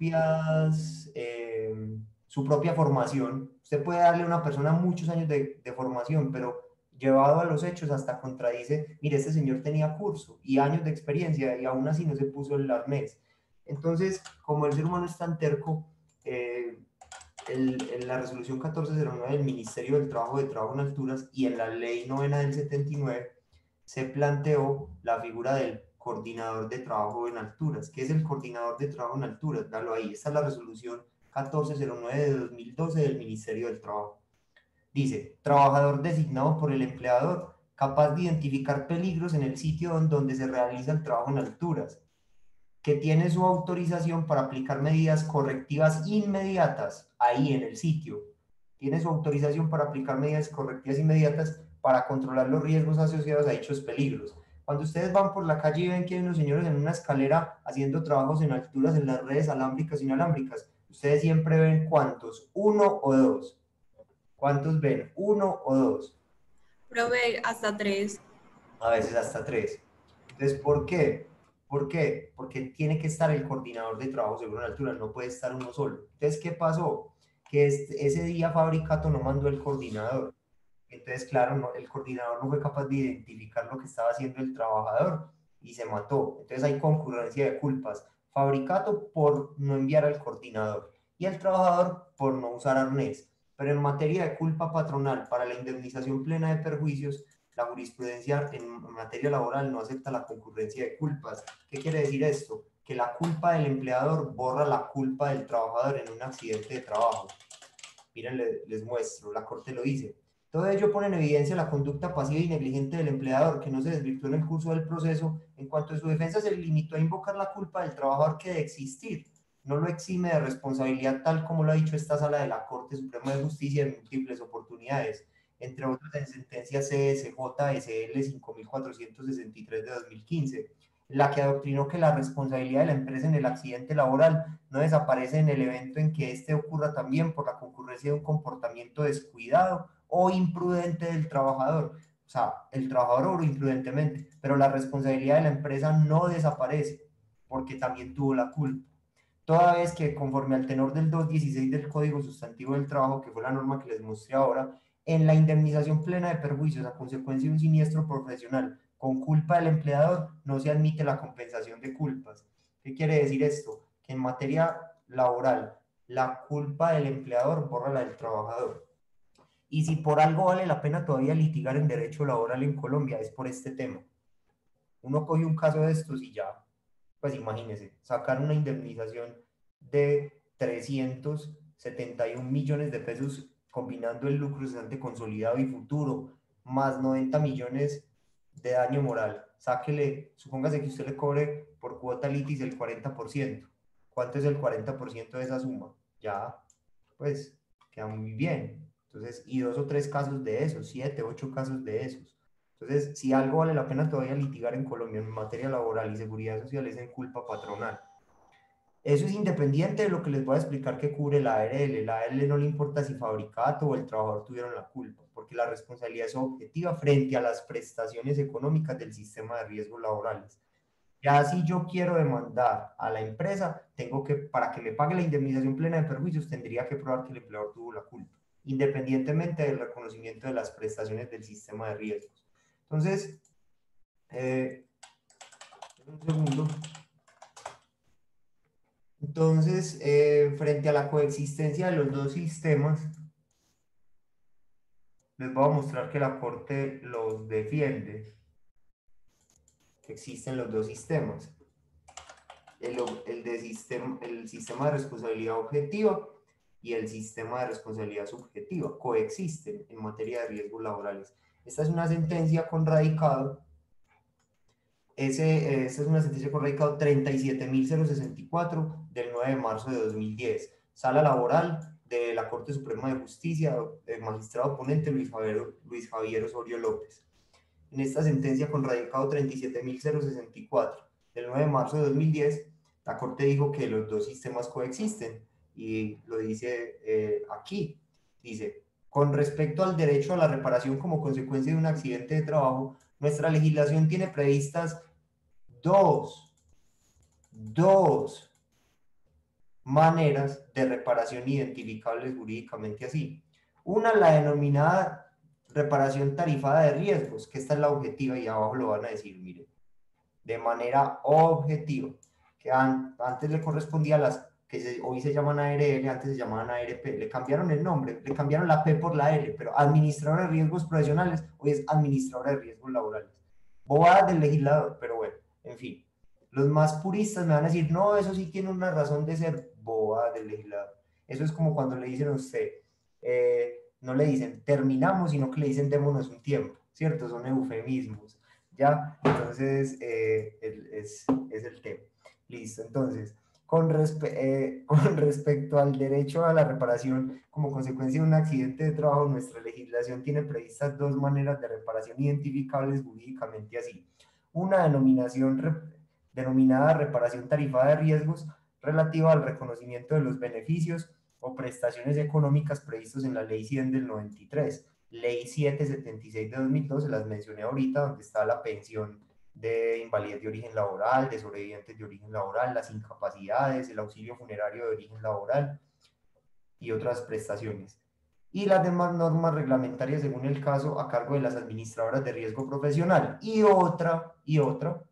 Speaker 1: propias, eh, su propia formación, usted puede darle a una persona muchos años de, de formación, pero llevado a los hechos hasta contradice, mire, este señor tenía curso y años de experiencia y aún así no se puso el arnés. Entonces, como el ser humano es tan terco, eh, el, en la resolución catorce cero nueve del Ministerio del Trabajo de Trabajo en Alturas y en la ley novena del setenta y nueve se planteó la figura del coordinador de trabajo en alturas. ¿Qué es el coordinador de trabajo en alturas? Dalo ahí. Esta es la resolución catorce cero nueve de dos mil doce del Ministerio del Trabajo. Dice, trabajador designado por el empleador, capaz de identificar peligros en el sitio donde se realiza el trabajo en alturas, que tiene su autorización para aplicar medidas correctivas inmediatas ahí en el sitio. Tiene su autorización para aplicar medidas correctivas inmediatas para controlar los riesgos asociados a dichos peligros. Cuando ustedes van por la calle y ven que hay unos señores en una escalera haciendo trabajos en alturas en las redes alámbricas e inalámbricas, ustedes siempre ven ¿cuántos? ¿Uno o dos? ¿Cuántos ven? ¿Uno o dos?
Speaker 4: Proveer hasta tres.
Speaker 1: A veces hasta tres. Entonces, ¿por qué? ¿Por qué? Porque tiene que estar el coordinador de trabajo seguro en altura, no puede estar uno solo. Entonces, ¿qué pasó? Que este, ese día Fabricato no mandó el coordinador. Entonces, claro, no, el coordinador no fue capaz de identificar lo que estaba haciendo el trabajador y se mató. Entonces hay concurrencia de culpas. Fabricato por no enviar al coordinador y el trabajador por no usar arnés. Pero en materia de culpa patronal para la indemnización plena de perjuicios, la jurisprudencia en materia laboral no acepta la concurrencia de culpas. ¿Qué quiere decir esto? Que la culpa del empleador borra la culpa del trabajador en un accidente de trabajo. Miren, les, les muestro, la Corte lo dice. Todo ello pone en evidencia la conducta pasiva y negligente del empleador, que no se desvirtuó en el curso del proceso, en cuanto a su defensa se limitó a invocar la culpa del trabajador que de existir no lo exime de responsabilidad, tal como lo ha dicho esta sala de la Corte Suprema de Justicia en múltiples oportunidades, entre otras en sentencia C S J S L cinco mil cuatrocientos sesenta y tres de dos mil quince, la que adoctrinó que la responsabilidad de la empresa en el accidente laboral no desaparece en el evento en que éste ocurra también por la concurrencia de un comportamiento descuidado o imprudente del trabajador. O sea, el trabajador obró imprudentemente, pero la responsabilidad de la empresa no desaparece porque también tuvo la culpa. Toda vez que conforme al tenor del doscientos dieciséis del Código Sustantivo del Trabajo, que fue la norma que les mostré ahora, en la indemnización plena de perjuicios a consecuencia de un siniestro profesional con culpa del empleador, no se admite la compensación de culpas. ¿Qué quiere decir esto? Que en materia laboral, la culpa del empleador borra la del trabajador. Y si por algo vale la pena todavía litigar en derecho laboral en Colombia, es por este tema. Uno coge un caso de estos y ya, pues imagínense, sacar una indemnización de trescientos setenta y un millones de pesos combinando el lucro cesante consolidado y futuro, más noventa millones de daño moral. Sáquele, supóngase que usted le cobre por cuota litis el cuarenta por ciento. ¿Cuánto es el cuarenta por ciento de esa suma? Ya, pues, queda muy bien. Entonces, y dos o tres casos de esos, siete, ocho casos de esos. Entonces, si algo vale la pena todavía litigar en Colombia en materia laboral y seguridad social es en culpa patronal. Eso es independiente de lo que les voy a explicar que cubre la A R L. La A R L no le importa si Fabricato o el trabajador tuvieron la culpa, porque la responsabilidad es objetiva frente a las prestaciones económicas del sistema de riesgos laborales. Ya si yo quiero demandar a la empresa, tengo que, para que me pague la indemnización plena de perjuicios, tendría que probar que el empleador tuvo la culpa, independientemente del reconocimiento de las prestaciones del sistema de riesgos. Entonces, eh, un segundo. Entonces, eh, frente a la coexistencia de los dos sistemas, les voy a mostrar que la Corte los defiende, que existen los dos sistemas. El, el, de sistema, el sistema de responsabilidad objetiva y el sistema de responsabilidad subjetiva coexisten en materia de riesgos laborales. Esta es una sentencia con radicado Ese, esa es una sentencia con radicado treinta y siete mil sesenta y cuatro del nueve de marzo de dos mil diez. Sala laboral de la Corte Suprema de Justicia, el magistrado ponente Luis Javier, Luis Javier Osorio López. En esta sentencia con radicado treinta y siete mil sesenta y cuatro del nueve de marzo de dos mil diez, la Corte dijo que los dos sistemas coexisten y lo dice eh, aquí. Dice, con respecto al derecho a la reparación como consecuencia de un accidente de trabajo, nuestra legislación tiene previstas dos, dos maneras de reparación identificables jurídicamente así. Una, la denominada reparación tarifada de riesgos, que esta es la objetiva y abajo lo van a decir, miren, de manera objetiva, que an antes le correspondía a las que se, hoy se llaman A R L, antes se llamaban A R P, le cambiaron el nombre, le cambiaron la P por la L, pero administradora de riesgos profesionales, hoy es administradora de riesgos laborales. Bobadas del legislador, pero bueno, en fin. Los más puristas me van a decir, no, eso sí tiene una razón de ser, bobadas del legislador. Eso es como cuando le dicen a usted, eh, no le dicen terminamos, sino que le dicen démonos un tiempo, ¿cierto? Son eufemismos. ¿Ya? Entonces, eh, el, es, es el tema. Listo, entonces, con, respe eh, con respecto al derecho a la reparación como consecuencia de un accidente de trabajo, nuestra legislación tiene previstas dos maneras de reparación identificables jurídicamente así. Una denominación re denominada reparación tarifada de riesgos relativa al reconocimiento de los beneficios o prestaciones económicas previstos en la Ley cien del noventa y tres. Ley setecientos setenta y seis de dos mil doce, las mencioné ahorita, donde está la pensión de invalidez de origen laboral, de sobrevivientes de origen laboral, las incapacidades, el auxilio funerario de origen laboral y otras prestaciones. Y las demás normas reglamentarias, según el caso, a cargo de las administradoras de riesgo profesional. Y otra, y otra,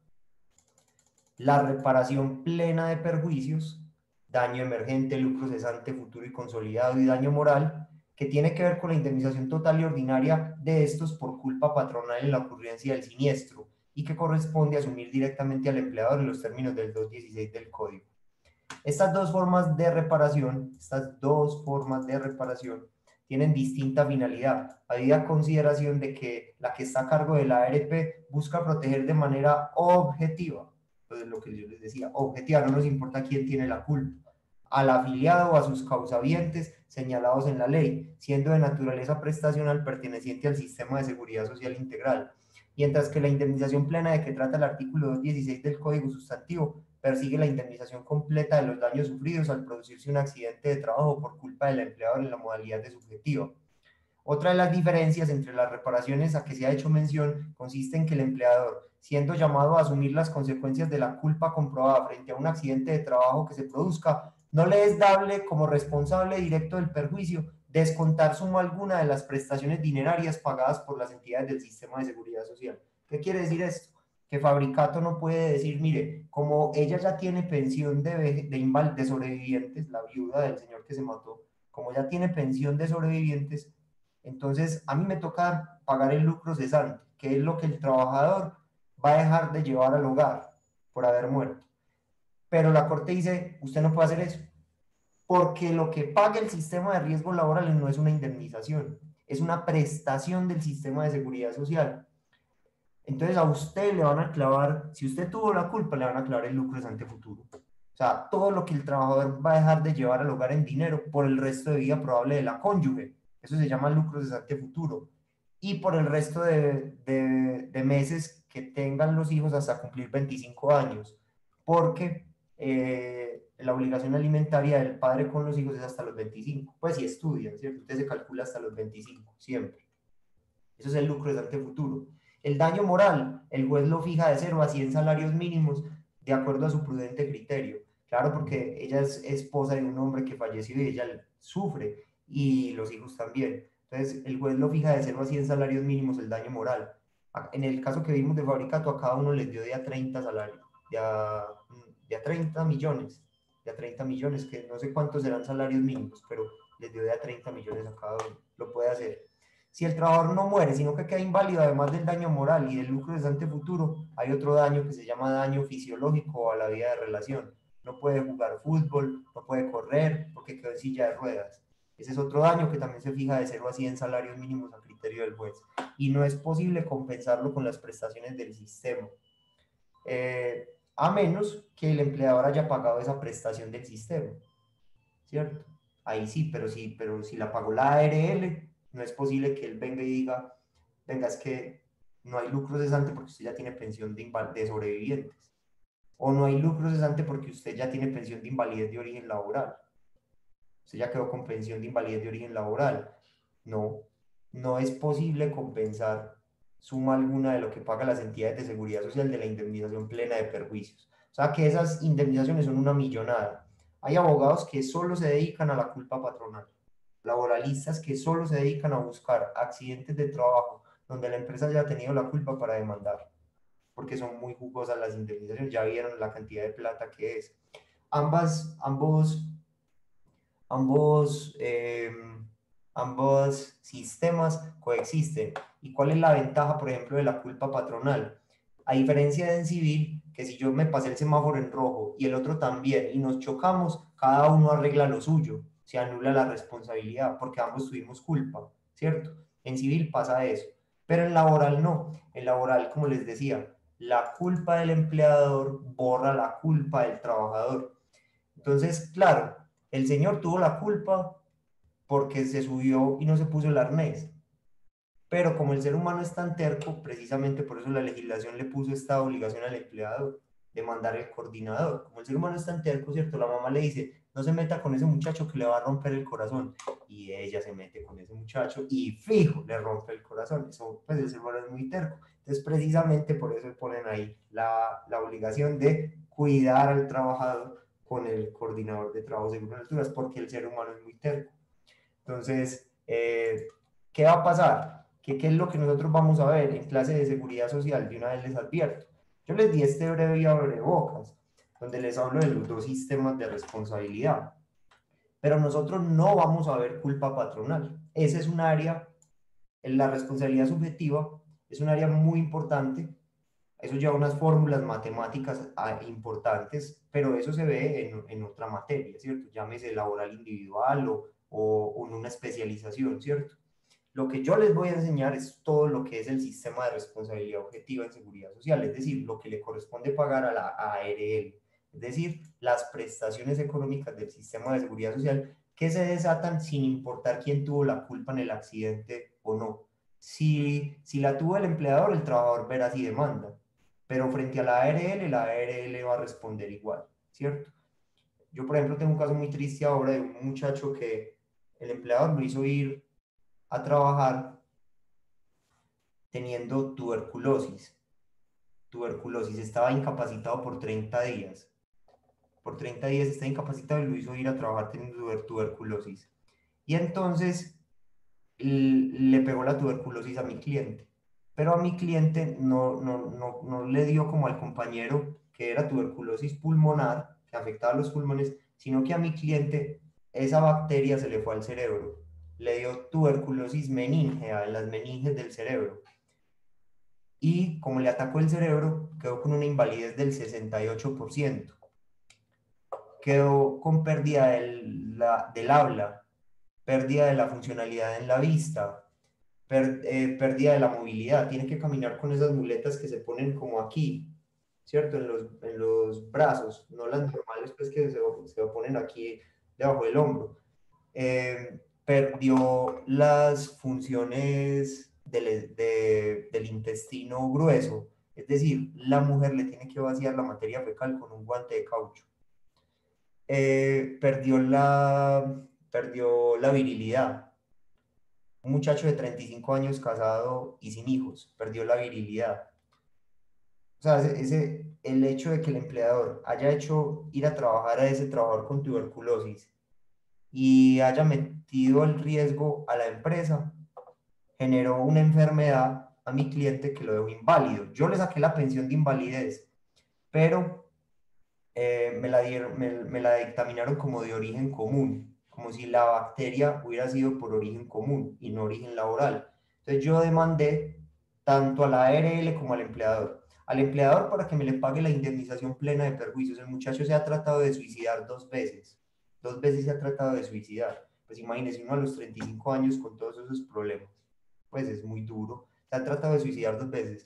Speaker 1: la reparación plena de perjuicios, daño emergente, lucro cesante, futuro y consolidado y daño moral, que tiene que ver con la indemnización total y ordinaria de estos por culpa patronal en la ocurrencia del siniestro y que corresponde asumir directamente al empleador en los términos del doscientos dieciséis del Código. Estas dos formas de reparación, estas dos formas de reparación tienen distinta finalidad, habida consideración de que la que está a cargo de la A R P busca proteger de manera objetiva, entonces lo que yo les decía, objetiva, no nos importa quién tiene la culpa, al afiliado o a sus causavientes señalados en la ley, siendo de naturaleza prestacional perteneciente al sistema de seguridad social integral, mientras que la indemnización plena de que trata el artículo doscientos dieciséis del Código Sustantivo persigue la indemnización completa de los daños sufridos al producirse un accidente de trabajo por culpa del empleador en la modalidad de subjetivo. Otra de las diferencias entre las reparaciones a que se ha hecho mención consiste en que el empleador, siendo llamado a asumir las consecuencias de la culpa comprobada frente a un accidente de trabajo que se produzca, no le es dable como responsable directo del perjuicio descontar suma alguna de las prestaciones dinerarias pagadas por las entidades del sistema de seguridad social. ¿Qué quiere decir esto? Que Fabricato no puede decir, mire, como ella ya tiene pensión de, de, de sobrevivientes, la viuda del señor que se mató, como ya tiene pensión de sobrevivientes, entonces a mí me toca pagar el lucro cesante, que es lo que el trabajador va a dejar de llevar al hogar por haber muerto. Pero la Corte dice, usted no puede hacer eso, porque lo que paga el sistema de riesgos laborales no es una indemnización, es una prestación del sistema de seguridad social. Entonces a usted le van a clavar, si usted tuvo la culpa, le van a clavar el lucro cesante futuro. O sea, todo lo que el trabajador va a dejar de llevar al hogar en dinero por el resto de vida probable de la cónyuge. Eso se llama lucro cesante futuro. Y por el resto de, de, de meses que tengan los hijos hasta cumplir veinticinco años. Porque eh, la obligación alimentaria del padre con los hijos es hasta los veinticinco. Pues si estudian, ¿cierto? Usted se calcula hasta los veinticinco, siempre. Eso es el lucro cesante futuro. El daño moral, el juez lo fija de cero a cien salarios mínimos de acuerdo a su prudente criterio. Claro, porque ella es esposa de un hombre que falleció y ella sufre, y los hijos también. Entonces, el juez lo fija de cero a cien salarios mínimos el daño moral. En el caso que vimos de Fabricato, a cada uno les dio de a treinta salarios, de a, de a treinta millones, de a treinta millones, que no sé cuántos serán salarios mínimos, pero les dio de a treinta millones a cada uno. Lo puede hacer. Si el trabajador no muere, sino que queda inválido, además del daño moral y del lucro cesante futuro, hay otro daño que se llama daño fisiológico a la vida de relación. No puede jugar fútbol, no puede correr porque quedó en silla de ruedas. Ese es otro daño que también se fija de cero a cien salarios mínimos a criterio del juez. Y no es posible compensarlo con las prestaciones del sistema. eh, a menos que el empleador haya pagado esa prestación del sistema, ¿cierto? Ahí sí, pero sí, pero si la pagó la A R L, no es posible que él venga y diga, venga, es que no hay lucro cesante porque usted ya tiene pensión de, de sobrevivientes, o no hay lucro cesante porque usted ya tiene pensión de invalidez de origen laboral, usted ya quedó con pensión de invalidez de origen laboral. No, no es posible compensar suma alguna de lo que pagan las entidades de seguridad social de la indemnización plena de perjuicios. O sea que esas indemnizaciones son una millonada. Hay abogados que solo se dedican a la culpa patronal, laboralistas que solo se dedican a buscar accidentes de trabajo donde la empresa haya tenido la culpa para demandar, porque son muy jugosas las indemnizaciones, ya vieron la cantidad de plata que es. Ambas, ambos ambos, eh, ambos sistemas coexisten. ¿Y cuál es la ventaja, por ejemplo, de la culpa patronal? A diferencia de en civil, que si yo me pasé el semáforo en rojo y el otro también, y nos chocamos, cada uno arregla lo suyo, se anula la responsabilidad, porque ambos tuvimos culpa, ¿cierto? En civil pasa eso, pero en laboral no. En laboral, como les decía, la culpa del empleador borra la culpa del trabajador. Entonces, claro, el señor tuvo la culpa porque se subió y no se puso el arnés. Pero como el ser humano es tan terco, precisamente por eso la legislación le puso esta obligación al empleado de mandar el coordinador. Como el ser humano es tan terco, ¿cierto? La mamá le dice, no se meta con ese muchacho que le va a romper el corazón. Y ella se mete con ese muchacho y fijo, le rompe el corazón. Eso, pues el ser humano es muy terco. Entonces, precisamente por eso ponen ahí la, la obligación de cuidar al trabajador con el coordinador de trabajo seguro en alturas, porque el ser humano es muy terco. Entonces, eh, ¿qué va a pasar? ¿Qué, ¿Qué es lo que nosotros vamos a ver en clase de seguridad social? De una vez les advierto. Yo les di este breve y abrebocas, donde les hablo de los dos sistemas de responsabilidad. Pero nosotros no vamos a ver culpa patronal. Ese es un área, en la responsabilidad subjetiva, es un área muy importante. Eso lleva unas fórmulas matemáticas ah, importantes, pero eso se ve en, en otra materia, ¿cierto? Llámese laboral individual o, o, o en una especialización, ¿cierto? Lo que yo les voy a enseñar es todo lo que es el sistema de responsabilidad objetiva en seguridad social, es decir, lo que le corresponde pagar a la A R L, es decir, las prestaciones económicas del sistema de seguridad social que se desatan sin importar quién tuvo la culpa en el accidente o no. Si, si la tuvo el empleador, el trabajador verá si demanda, pero frente a la A R L, la A R L va a responder igual, ¿cierto? Yo, por ejemplo, tengo un caso muy triste ahora de un muchacho que el empleador lo hizo ir a trabajar teniendo tuberculosis. Tuberculosis, estaba incapacitado por treinta días. Por treinta días está incapacitado y lo hizo ir a trabajar teniendo tuberculosis. Y entonces le pegó la tuberculosis a mi cliente. Pero a mi cliente no, no, no, no le dio como al compañero que era tuberculosis pulmonar, que afectaba a los pulmones, sino que a mi cliente esa bacteria se le fue al cerebro. Le dio tuberculosis meningea en las meninges del cerebro. Y como le atacó el cerebro, quedó con una invalidez del sesenta y ocho por ciento. Quedó con pérdida del, la, del habla, pérdida de la funcionalidad en la vista, per, eh, pérdida de la movilidad. Tiene que caminar con esas muletas que se ponen como aquí, ¿cierto? En los, en los brazos, no las normales pues que se, se ponen aquí debajo del hombro. Eh, perdió las funciones del, de, del intestino grueso, es decir, la mujer le tiene que vaciar la materia fecal con un guante de caucho. Eh, perdió, la, perdió la virilidad. Un muchacho de treinta y cinco años casado y sin hijos, perdió la virilidad. O sea, ese, ese, el hecho de que el empleador haya hecho ir a trabajar a ese trabajador con tuberculosis y haya metido el riesgo a la empresa, generó una enfermedad a mi cliente que lo dejó inválido. Yo le saqué la pensión de invalidez, pero eh, me, la dieron, me, me la dictaminaron como de origen común, como si la bacteria hubiera sido por origen común y no origen laboral. Entonces yo demandé tanto a la A R L como al empleador. Al empleador para que me le pague la indemnización plena de perjuicios. El muchacho se ha tratado de suicidar dos veces. Dos veces se ha tratado de suicidar. Pues imagínese uno a los treinta y cinco años con todos esos problemas. Pues es muy duro. Se ha tratado de suicidar dos veces.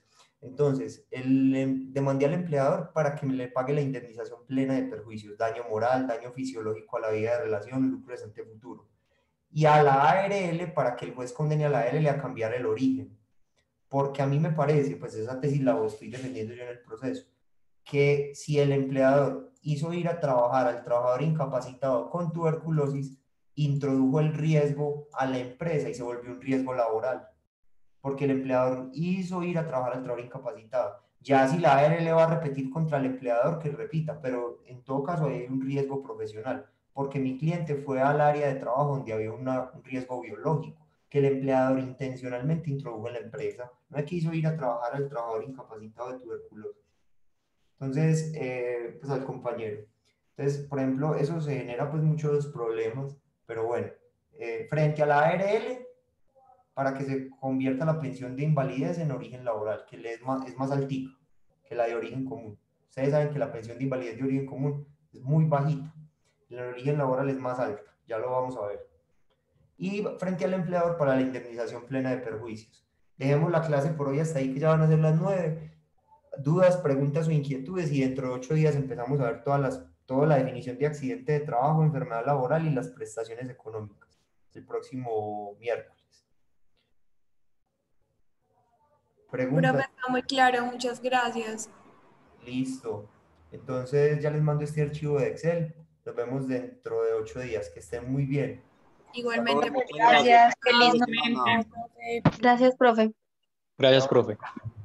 Speaker 1: Entonces, el, em, demandé al empleador para que me le pague la indemnización plena de perjuicios, daño moral, daño fisiológico a la vida de relación, lucro presente futuro. Y a la A R L para que el juez condene a la A R L a cambiar el origen. Porque a mí me parece, pues esa tesis la estoy defendiendo yo en el proceso, que si el empleador hizo ir a trabajar al trabajador incapacitado con tuberculosis, introdujo el riesgo a la empresa y se volvió un riesgo laboral, porque el empleador hizo ir a trabajar al trabajador incapacitado. Ya si la A R L va a repetir contra el empleador, que repita, pero en todo caso hay un riesgo profesional, porque mi cliente fue al área de trabajo donde había una, un riesgo biológico, que el empleador intencionalmente introdujo en la empresa, no quiso ir a trabajar al trabajador incapacitado de tuberculosis. Entonces, eh, pues al compañero. Entonces, por ejemplo, eso se genera pues muchos problemas, pero bueno, eh, frente a la A R L, para que se convierta la pensión de invalidez en origen laboral, que le es más, es más altica que la de origen común. Ustedes saben que la pensión de invalidez de origen común es muy bajita, la de origen laboral es más alta, ya lo vamos a ver. Y frente al empleador para la indemnización plena de perjuicios. Dejemos la clase por hoy hasta ahí, que ya van a ser las nueve. Dudas, preguntas o inquietudes, y dentro de ocho días empezamos a ver todas las, toda la definición de accidente de trabajo, enfermedad laboral y las prestaciones económicas el próximo miércoles. Preguntas.
Speaker 4: Profe, está muy claro, muchas gracias.
Speaker 1: Listo. Entonces ya les mando este archivo de Excel. Nos vemos dentro de ocho días. Que estén muy bien.
Speaker 4: Igualmente,
Speaker 5: Muchas
Speaker 4: muchas gracias.
Speaker 2: Gracias. Feliz
Speaker 4: Igualmente,
Speaker 2: noche.
Speaker 4: profe.
Speaker 6: Gracias, profe.
Speaker 5: Gracias, profe.